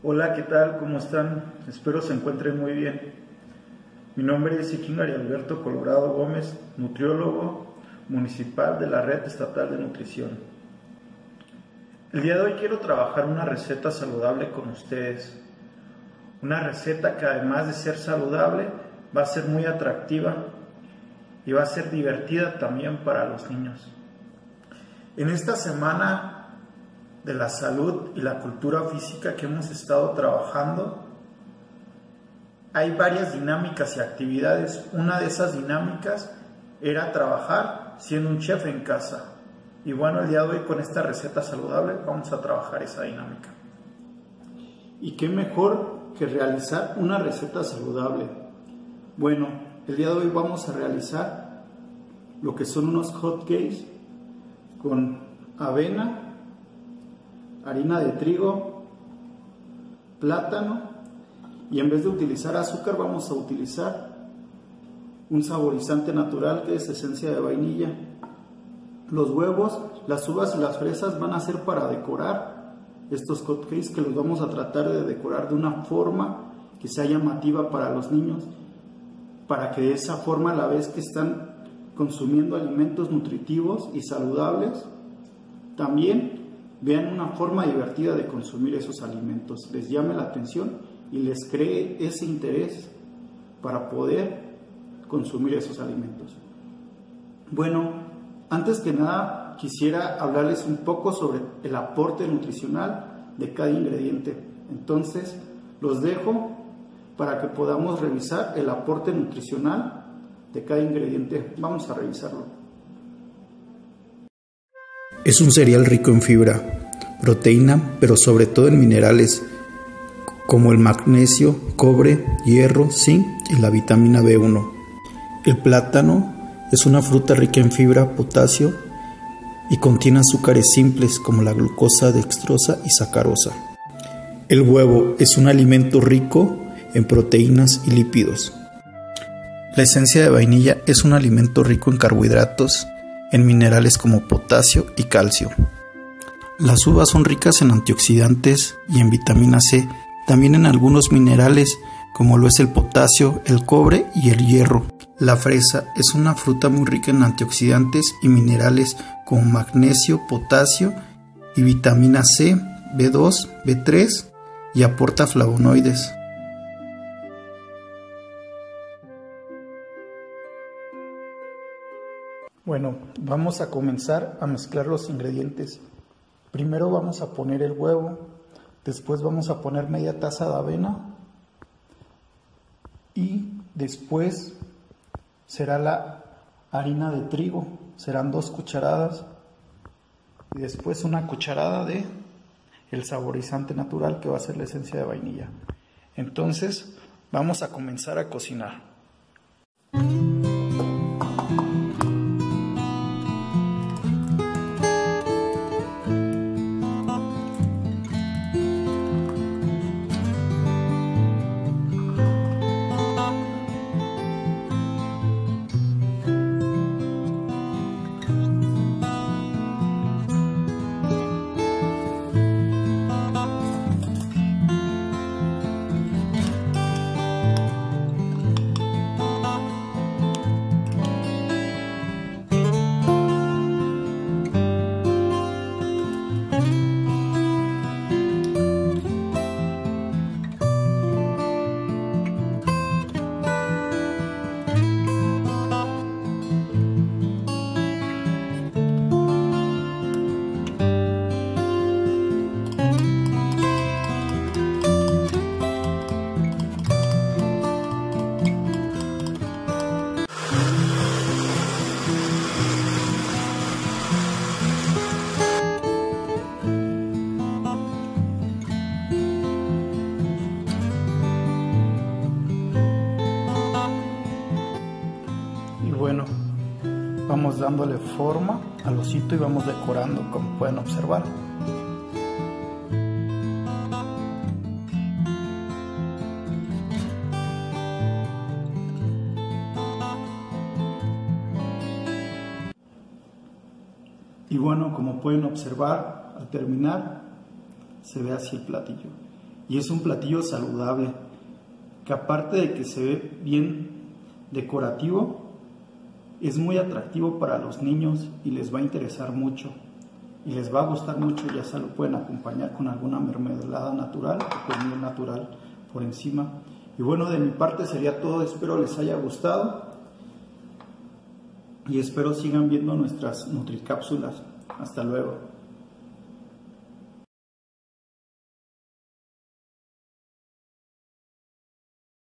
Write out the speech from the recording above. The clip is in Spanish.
Hola, ¿qué tal? ¿Cómo están? Espero se encuentren muy bien. Mi nombre es Ikingari Alberto Colorado Gómez, nutriólogo municipal de la Red Estatal de Nutrición. El día de hoy quiero trabajar una receta saludable con ustedes. Una receta que además de ser saludable, va a ser muy atractiva y va a ser divertida también para los niños. En esta semana de la salud y la cultura física que hemos estado trabajando, hay varias dinámicas y actividades. Una de esas dinámicas era trabajar siendo un chef en casa. Y bueno, el día de hoy con esta receta saludable vamos a trabajar esa dinámica. ¿Y qué mejor que realizar una receta saludable? Bueno, el día de hoy vamos a realizar lo que son unos hot cakes con avena, harina de trigo, plátano, y en vez de utilizar azúcar vamos a utilizar un saborizante natural que es esencia de vainilla. Los huevos, las uvas y las fresas van a ser para decorar estos hotcakes, que los vamos a tratar de decorar de una forma que sea llamativa para los niños, para que de esa forma, a la vez que están consumiendo alimentos nutritivos y saludables, también vean una forma divertida de consumir esos alimentos, les llame la atención y les cree ese interés para poder consumir esos alimentos. Bueno, antes que nada quisiera hablarles un poco sobre el aporte nutricional de cada ingrediente. Entonces los dejo para que podamos revisar el aporte nutricional de cada ingrediente. Vamos a revisarlo. Es un cereal rico en fibra, proteína, pero sobre todo en minerales como el magnesio, cobre, hierro, zinc y la vitamina B1. El plátano es una fruta rica en fibra, potasio y contiene azúcares simples como la glucosa, dextrosa y sacarosa. El huevo es un alimento rico en proteínas y lípidos. La esencia de vainilla es un alimento rico en carbohidratos, en minerales como potasio y calcio. Las uvas son ricas en antioxidantes y en vitamina C, también en algunos minerales como lo es el potasio, el cobre y el hierro. La fresa es una fruta muy rica en antioxidantes y minerales como magnesio, potasio y vitamina C, B2, B3 y aporta flavonoides. Bueno, vamos a comenzar a mezclar los ingredientes. Primero vamos a poner el huevo, después vamos a poner media taza de avena y después será la harina de trigo, serán 2 cucharadas y después una cucharada de el saborizante natural que va a ser la esencia de vainilla. Entonces vamos a comenzar a cocinar. Bueno, vamos dándole forma al osito y vamos decorando, como pueden observar. bueno, como pueden observar, al terminar se ve así el platillo. y es un platillo saludable, que aparte de que se ve bien decorativo, es muy atractivo para los niños y les va a interesar mucho y les va a gustar mucho. Ya se lo pueden acompañar con alguna mermelada natural o comida natural por encima. Y bueno, de mi parte sería todo. Espero les haya gustado y espero sigan viendo nuestras nutricápsulas. Hasta luego.